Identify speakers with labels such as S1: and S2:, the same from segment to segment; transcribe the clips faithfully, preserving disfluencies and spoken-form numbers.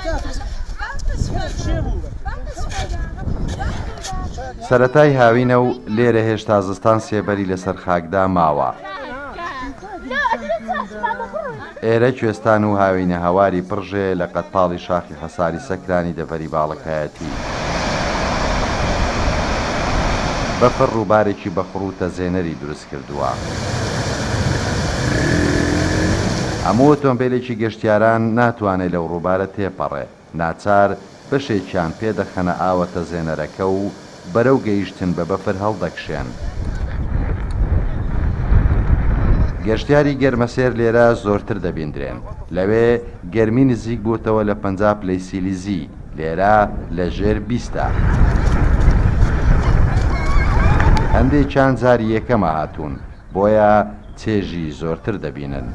S1: سەرەتای هاوینە و لێرە هێشتا زستان سێبەری لەسەر خاکدا ماوە. ئێرە کوێستان و هاوینە هەواری پڕژێ لە قەتپاڵی شاخی حەساری سەکرانی دەڤەری باڵەکایەتی. بەفر ڕووبارێکی بەخڕوتە زێنەری دروست کردووە. هەموو ئۆتۆمبیلێکی گەشتیاران ناتوانێت لەو ڕووبارە تێپەڕێ، ناچار بەشێکیان پێدەخەنە ئاوەتە زێنەرەکە و بەرەو گەیشتن بە بەفر هەڵدەکشێن. گەشتیاری گەرمەسێر لێرە زۆرتر دەبیندرێن، لەوێ گەرمی نزیک بووتەوە لە پەنجا پلەی سیلیزی، لێرە لە ژێر بیستە. هەندێکیان جاری یەکەمە هاتوون، بۆیە چێژی زۆرتر دەبینن.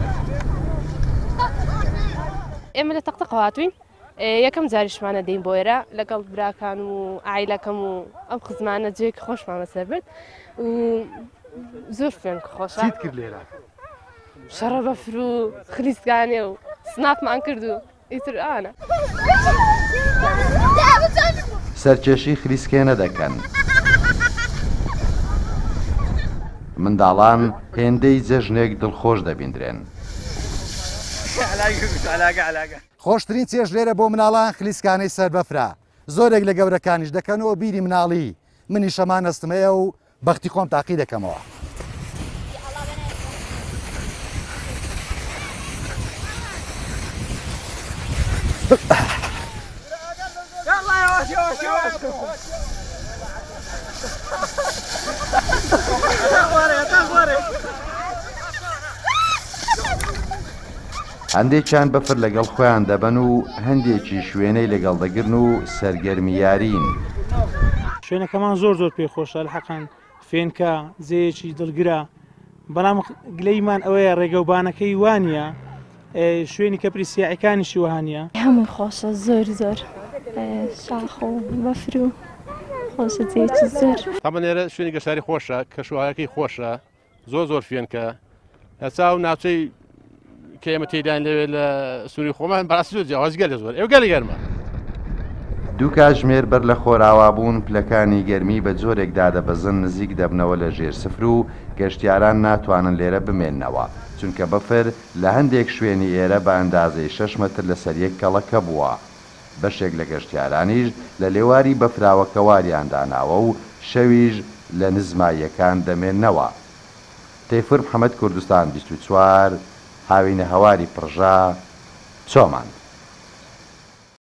S2: ئێمە لە تەقتەق هاتوین، یەکەم جاریشمانە دەین بۆ ئێرە لەگەڵ براکان و عایلەکەم و ئەم خزمانە جێیەکی خۆشمان بەسەر برد و زۆر فێن خۆشە.
S3: چیت کرد لێرە؟
S2: شەڕە بەفر و خلیسکانێ و سناپمان کرد و ئیتر ئانە.
S1: سەرکێشی خلیسکێنە دەکەن. منداڵان هێندەی جەژنێک دڵخۆش دەبیندرێن.
S3: خۆشترین چێژ لێرە بۆ مناڵان خلیسکانەی سەر بەفرە. زۆرێک لە گەورەکانیش دەکەنەوە بیری مناڵی. منی شەمان ئەستمەیە و بەختی خۆم تاقی دەکەمەوە.
S1: هەندێکیان بەفر لەگەڵ خۆیان دەبەن و هەندێکی شوێنەی لەگەڵ دەگرن و سەرگەرمیارین.
S4: شوێنەکەمان زۆر زۆر پێخۆشە لە حەقان فێنکە جێیەکی دڵگرە، بەڵام گلەیمان ئەوەیە ڕێگەوبانەکەی وانە، شوێنی کەپری سیاعەکانیشی وهانە.
S5: هەمووی خۆشە زۆر زۆر شاخ و بەفر و خۆشە جێیەکی زۆر.
S6: تامەنێرە شوێنی گەشتاری خۆشە، کەشوهایەکەی خۆشە، زۆر زۆر فێنکە هەسا و ناوچەی کە ئێمە تێدان لەوێ لە سووری خۆمان بەڕاستی زۆر جیاوازگە لە زۆر ئێوە گەلی گەرمە.
S1: دوو کاتژمێر بەر لە خۆراوابوون پلەکانی گەرمی بە جۆرێکدا دەبەزن نزیک دەبنەوە لە ژێر سفر و گەشتیاران ناتوانن لێرە بمێننەوە، چونکە بەفر لە هەندێک شوێنی ئێرە بە ئەندازەی شەش مەتر لەسەر یەک کەڵەکە بووە. بەشێک لە گەشتیارانیش لە لێواری بەفراوەکە واریانداناوە و شەویش لە نزماییەکان دەمێننەوە. تەیفور محەممەد کوردستان بیست و چوار هاوینە هەواری پڕژا چۆمان.